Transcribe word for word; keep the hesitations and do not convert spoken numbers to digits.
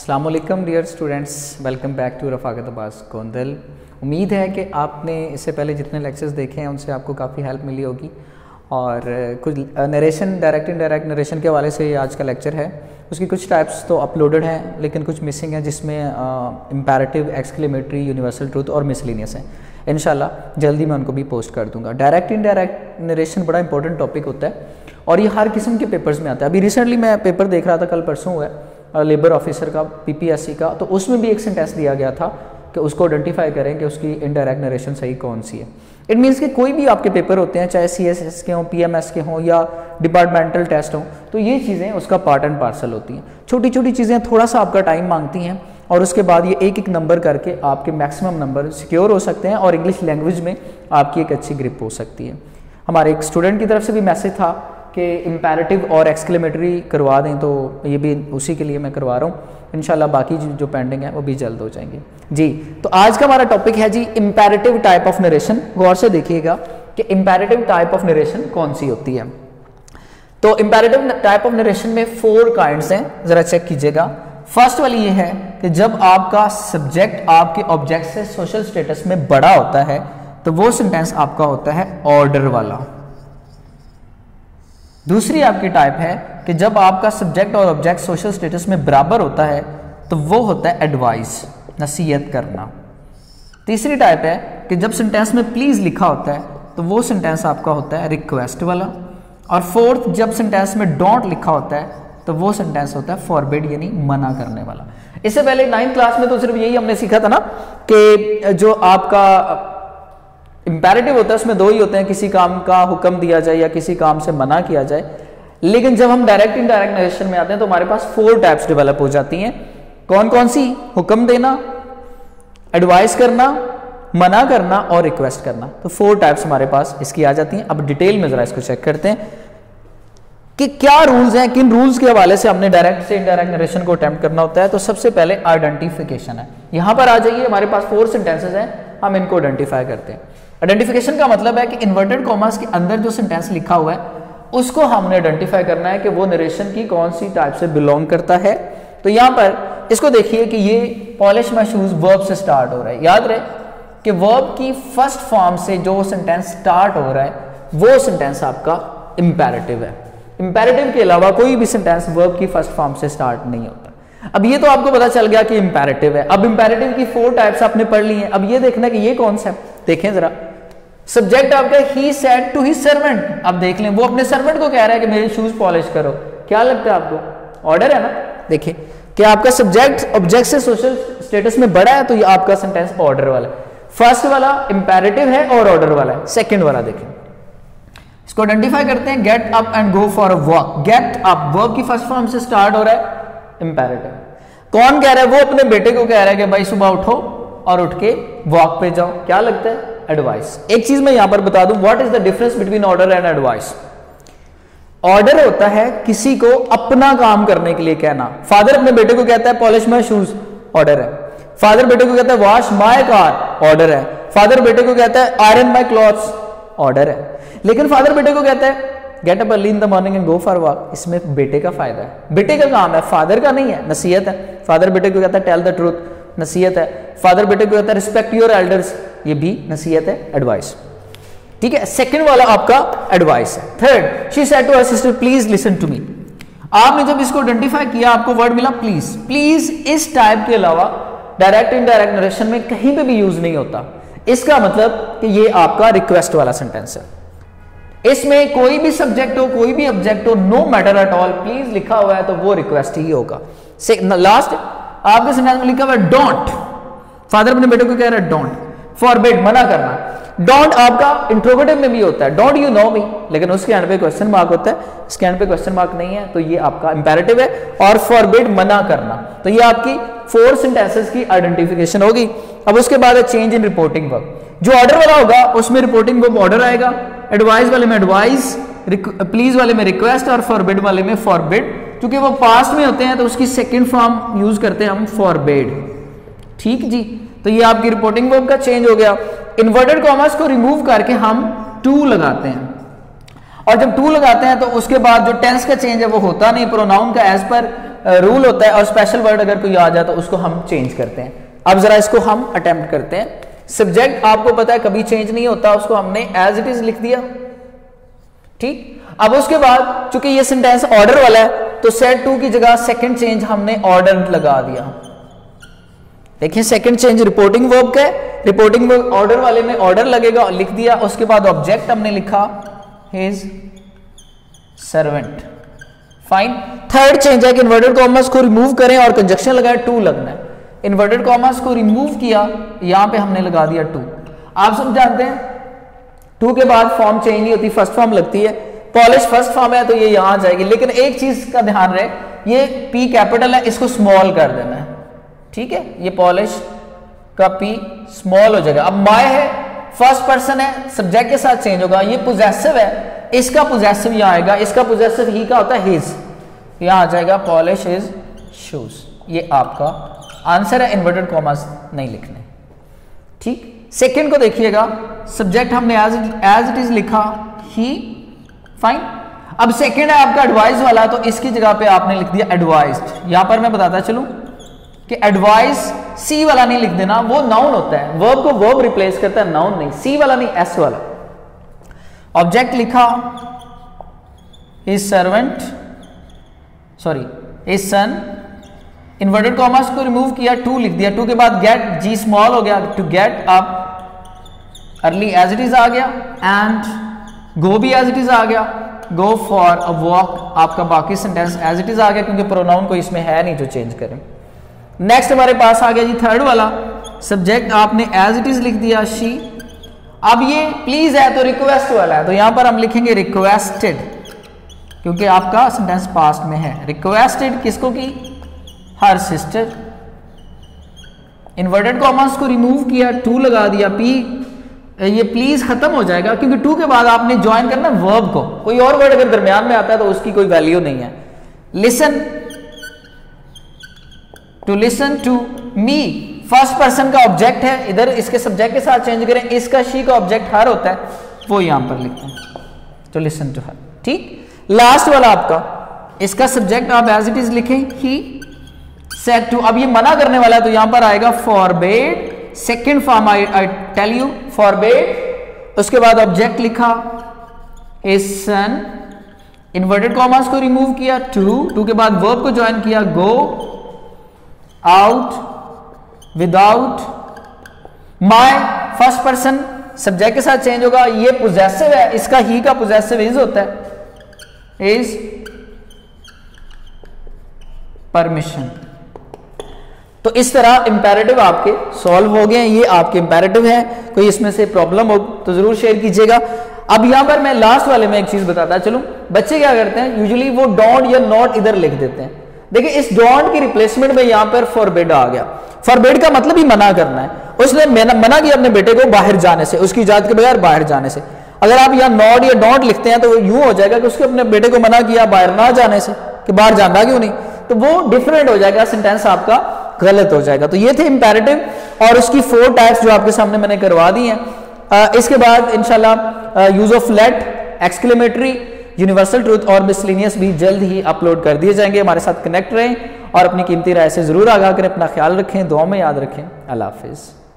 अस्सलाम वालेकुम dear students, welcome back to Rafaqat Abbas Gondal. उम्मीद है कि आपने इससे पहले जितने लेक्चर्स देखे हैं उनसे आपको काफ़ी हेल्प मिली होगी और कुछ नरेशन, डायरेक्ट इनडायरेक्ट नरेशन के हवाले से ये आज का लेक्चर है। उसकी कुछ टाइप्स तो अपलोडेड हैं लेकिन कुछ मिसिंग है, जिसमें इम्पेरेटिव, एक्सक्लेमेटरी, यूनिवर्सल ट्रूथ और मिसलिनियस हैं। इंशाल्लाह जल्दी मैं उनको भी पोस्ट कर दूंगा। डायरेक्ट इनडायरेक्ट नरेशन बड़ा इंपॉर्टेंट टॉपिक होता है और ये हर किस्म के पेपर्स में आता है। अभी रिसेंटली मैं पेपर देख रहा था, कल परसों हुआ है, लेबर ऑफिसर का, पीपीएससी का, तो उसमें भी एक सेंटेंस दिया गया था कि उसको आइडेंटिफाई करें कि उसकी इनडायरेक्ट नरेशन सही कौन सी है। इट मीन्स कि कोई भी आपके पेपर होते हैं, चाहे सीएसएस के हों, पीएमएस के हों या डिपार्टमेंटल टेस्ट हों, तो ये चीज़ें उसका पार्ट एंड पार्सल होती हैं। छोटी छोटी चीज़ें थोड़ा सा आपका टाइम मांगती हैं और उसके बाद ये एक एक नंबर करके आपके मैक्सिमम नंबर सिक्योर हो सकते हैं और इंग्लिश लैंग्वेज में आपकी एक अच्छी ग्रिप हो सकती है। हमारे एक स्टूडेंट की तरफ से भी मैसेज था कि इम्पेरेटिव और एक्सक्लेमेटरी करवा दें, तो ये भी उसी के लिए मैं करवा रहा हूँ। इंशाल्लाह बाकी जो पेंडिंग है वो भी जल्द हो जाएंगे जी। तो आज का हमारा टॉपिक है जी इम्पेरेटिव टाइप ऑफ नरेशन। गौर से देखिएगा कि इम्पेरेटिव टाइप ऑफ नरेशन कौन सी होती है। तो इम्पेरेटिव टाइप ऑफ नरेशन में फोर काइंड्स हैं, जरा चेक कीजिएगा। फर्स्ट वाली ये है कि जब आपका सब्जेक्ट आपके ऑब्जेक्ट से सोशल स्टेटस में बड़ा होता है तो वो सेंटेंस आपका होता है ऑर्डर वाला। दूसरी आपकी टाइप है कि जब आपका सब्जेक्ट और ऑब्जेक्ट सोशल स्टेटस में बराबर होता है तो वो होता है एडवाइस, नसीहत करना। तीसरी टाइप है कि जब सेंटेंस में प्लीज लिखा होता है तो वो सेंटेंस आपका होता है रिक्वेस्ट वाला। और फोर्थ, जब सेंटेंस में डोंट लिखा होता है तो वो सेंटेंस होता है फॉरबिड, यानी मना करने वाला। इससे पहले नाइन्थ क्लास में तो सिर्फ यही हमने सीखा था ना कि जो आपका इंपेरेटिव होता है उसमें दो ही होते हैं, किसी काम का हुक्म दिया जाए या किसी काम से मना किया जाए। लेकिन जब हम डायरेक्ट इनडायरेक्ट नरेशन में आते हैं तो हमारे पास फोर टाइप्स डेवलप हो जाती हैं। कौन कौन सी? हुक्म देना, एडवाइस करना, मना करना और रिक्वेस्ट करना। तो फोर टाइप्स हमारे पास इसकी आ जाती हैं। अब डिटेल में जरा इसको चेक करते हैं कि क्या रूल्स हैं, किन रूल्स के हवाले से हमने डायरेक्ट से इनडायरेक्ट नरेशन को अटेम्प्ट करना होता है। तो सबसे पहले आइडेंटिफिकेशन है। यहां पर आ जाइए, हमारे पास फोर सेंटेंसेस हैं, हम इनको आइडेंटिफाई करते हैं। आइडेंटिफिकेशन का मतलब है कि इन्वर्टेड कॉमास के अंदर जो सेंटेंस लिखा हुआ है उसको हमने आइडेंटिफाई करना है कि वो नरेशन की कौन सी टाइप से बिलोंग करता है। तो यहां पर इसको देखिए कि ये पॉलिश माय शूज वर्ब से स्टार्ट हो रहा है। याद रहे कि वर्ब की फर्स्ट फॉर्म से जो सेंटेंस स्टार्ट हो रहा है वो सेंटेंस आपका इंपेरेटिव है। इंपेरेटिव के अलावा कोई भी सेंटेंस वर्ब की फर्स्ट फॉर्म से स्टार्ट नहीं होता। अब ये तो आपको पता चल गया कि इंपेरेटिव है। अब इंपेरेटिव की फोर टाइप्स आपने पढ़ ली हैं। अब ये देखना कि ये कौन सा है। देखें जरा, सब्जेक्ट आपका ही सेड टू हिज सर्वेंट। अब देख लें, वो अपने सर्वेंट को कह रहा है कि मेरे शूज पॉलिश करो। क्या लगता है आपको? ऑर्डर है ना। देखिए कि आपका सब्जेक्ट ऑब्जेक्ट से सोशल स्टेटस में बड़ा है तो ये आपका सेंटेंस ऑर्डर वाला है। फर्स्ट वाला इंपेरेटिव है और ऑर्डर वाला है। सेकंड वाला देखें, इसको आइडेंटिफाई करते हैं। Get up and go for a walk. Get up verb की फर्स्ट फॉर्म से स्टार्ट हो रहा है, इंपेरेटिव। कौन कह रहा है? वो अपने बेटे को कह रहा है कि भाई सुबह उठो और उठ के वॉक पे जाओ। क्या लगता है? एडवाइस। एक चीज मैं यहां पर बता दूं, what is the difference between order and advice. Order होता है किसी को अपना काम करने के लिए कहना। फादर अपने बेटे को कहता है पॉलिश माय शूज, ऑर्डर है। फादर बेटे को कहता है वॉश माय कार, ऑर्डर है। फादर बेटे को कहता है आयरन माय क्लॉथ्स, ऑर्डर है। लेकिन फादर बेटे को कहता है get up early in the morning and go for walk, इसमें बेटे का फायदा है, बेटे का काम है, फादर का नहीं है, नसीहत है। फादर बेटे को कहता है टेल द ट्रूथ, नसीहत है। फादर बेटे को कहता है रिस्पेक्ट योर एल्डर्स, ये भी नसीहत है, एडवाइस। ठीक है, सेकंड वाला आपका एडवाइस है। Third, she said to her sister please listen to me. आपने जब इसको आइडेंटिफाई किया आपको वर्ड मिला प्लीज। प्लीज इस टाइप के अलावा डायरेक्ट इनडायरेक्ट नरेशन में कहीं पे भी यूज नहीं होता। इसका मतलब कि ये आपका रिक्वेस्ट वाला सेंटेंस है। इसमें कोई भी सब्जेक्ट हो, कोई भी ऑब्जेक्ट हो, no matter at all, please लिखा हुआ है तो वो रिक्वेस्ट ही होगा। लास्ट आपके सेंटेंस में लिखा हुआ है डोंट। फादर अपने बेटे को कह रहा है डोंट। फॉरबिड, मना करना। डोंट आपका इंट्रोगेटिव में भी होता है, डोंट यू नो मी, लेकिन उसके एंड पे क्वेश्चन मार्क होता है, इसके एंड पे क्वेश्चन मार्क नहीं है, तो ये आपका इंपेरेटिव है। और फॉरबिड, मना करना। तो ये आपकी फोर सेंटेंसेस की आइडेंटिफिकेशन होगी। अब उसके बाद है चेंज इन रिपोर्टिंग वर्ब। जो ऑर्डर वाला होगा उसमें रिपोर्टिंग वर्ब ऑर्डर आएगा, एडवाइस वाले में एडवाइस, प्लीज वाले में रिक्वेस्ट और फॉरबिड वाले में फॉरबिड। क्योंकि वो पास्ट में होते हैं तो उसकी सेकंड फॉर्म यूज करते हैं हम फॉरबिड। ठीक जी, तो ये आपकी रिपोर्टिंग वर्ब का चेंज हो गया। इन्वर्टेड कॉमास को रिमूव करके हम टू लगाते हैं और जब टू लगाते हैं तो उसके बाद जो टेंस का चेंज है वो होता नहीं। प्रोनाउन का एज पर रूल होता है और स्पेशल वर्ड अगर कोई आ जाए तो उसको हम चेंज करते हैं। अब जरा इसको हम अटेम्प्ट करते हैं। सब्जेक्ट आपको पता है कभी चेंज नहीं होता, उसको हमने एज इट इज लिख दिया, ठीक। अब उसके बाद चूंकि ये सेंटेंस ऑर्डर वाला है तो सेड टू की जगह सेकंड चेंज हमने ऑर्डर लगा दिया। देखिए सेकंड चेंज रिपोर्टिंग वर्ब का है, रिपोर्टिंग वर्ब ऑर्डर वाले में ऑर्डर लगेगा, लिख दिया। उसके बाद ऑब्जेक्ट हमने लिखा his servant, fine. Third change है कि इन्वर्टेड कॉमर्स को रिमूव करें और कंजक्शन लगाए, टू लगना है। इन्वर्टेड कॉमर्स को रिमूव किया, यहां पे हमने लगा दिया टू। आप सब जानते हैं टू के बाद फॉर्म चेंज नहीं होती, फर्स्ट फॉर्म लगती है। पॉलिश फर्स्ट फॉर्म है तो ये यहां आ जाएगी, लेकिन एक चीज का ध्यान रहे, ये पी कैपिटल है, इसको स्मॉल कर देना है, ठीक है। ये पॉलिश का पी स्मॉल हो जाएगा। अब माय है, फर्स्ट पर्सन है, सब्जेक्ट के साथ चेंज होगा। ये पोजेसिव है, इसका पोजेसिव यहां आएगा, इसका पोजेसिव ही का होता है हिज, यहां आ जाएगा पॉलिश हिज शूज। ये आपका आंसर है, इन्वर्टेड कॉमास नहीं लिखने, ठीक। सेकंड को देखिएगा, सब्जेक्ट हमने एज एज इट इज लिखा ही, फाइन। अब सेकंड है आपका एडवाइस वाला, तो इसकी जगह पे आपने लिख दिया एडवाइज्ड। यहां पर मैं बताता चलूं कि एडवाइस सी वाला नहीं लिख देना, वो नाउन होता है, वर्ब को वर्ब रिप्लेस करता है, नाउन नहीं। सी वाला नहीं, एस वाला। ऑब्जेक्ट लिखा his servant, sorry his son, inverted commas को रिमूव किया, टू लिख दिया। टू के बाद गेट, जी स्मॉल हो गया, to get up, early as it is आ गया, एंड गो भी एज इट इज आ गया, गो फॉर अ वॉक। आपका बाकी सेंटेंस एज इट इज आ गया क्योंकि प्रोनाउन को इसमें है नहीं जो चेंज करें। नेक्स्ट हमारे पास आ गया जी थर्ड वाला, सब्जेक्ट आपने एज इट इज लिख दिया शी। अब ये प्लीज है तो रिक्वेस्ट वाला है, तो यहां पर हम लिखेंगे रिक्वेस्टेड, क्योंकि आपका सेंटेंस पास्ट में है। रिक्वेस्टेड किसको की, हर सिस्टर। इन्वर्टेड कॉमर्स को रिमूव किया, टू लगा दिया, पी, ये प्लीज खत्म हो जाएगा क्योंकि टू के बाद आपने ज्वाइन करना वर्ब को। कोई और वर्ड अगर दरमियान में आता है तो उसकी कोई वैल्यू नहीं है। Listen, to listen to me, first person का ऑब्जेक्ट है, इधर इसके सब्जेक्ट के साथ चेंज करें, इसका शी का ऑब्जेक्ट हर होता है, वो यहां पर लिखते हैं, टू लिसन टू हर, ठीक। लास्ट वाला आपका, इसका सब्जेक्ट आप एज इट इज लिखें ही, सेड टू। अब ये मना करने वाला है तो यहां पर आएगा forbade, second form I I tell you, forbade. उसके बाद ऑब्जेक्ट लिखा इज सन, इन्वर्टेड कॉमर्स को रिमूव किया, टू, टू के बाद वर्ब को ज्वाइन किया, go out, without, my, first person subject के साथ चेंज होगा, ये पोजेसिव है, इसका ही का पोजेसिव इज होता है, इज परमिशन। तो इस तरह इंपेरेटिव आपके सॉल्व हो गए हैं। ये आपके इंपेरेटिव हैं, कोई इसमें से प्रॉब्लम हो तो जरूर शेयर कीजिएगा। अब यहां पर मैं लास्ट वाले में एक चीज बताता चलूं, बच्चे क्या करते हैं यूजुअली वो डोंट या नॉट इधर लिख देते हैं। देखिए इस डोंट की रिप्लेसमेंट में यहां पर फॉरबिड आ गया। फॉरबिड का मतलब ही मना करना है, उसने मना किया अपने बेटे को बाहर जाने से, उसकी इजाजत के बगैर बाहर जाने से। अगर आप यहाँ नॉट या डोंट लिखते हैं तो यूं हो जाएगा कि उसके अपने बेटे को मना किया बाहर ना जाने से, कि बाहर जाना क्यों नहीं, तो वो डिफरेंट हो जाएगा, सेंटेंस आपका गलत हो जाएगा। तो ये थे इंपेरेटिव और उसकी फोर टाइप्स जो आपके सामने मैंने करवा दी हैं। इसके बाद इंशाल्लाह use of let, exclamatory, universal truth और मिसलिनियस भी जल्द ही अपलोड कर दिए जाएंगे। हमारे साथ कनेक्ट रहें और अपनी कीमती राय से जरूर आगाह करें। अपना ख्याल रखें, दुआ में याद रखें। अल्लाह हाफिज।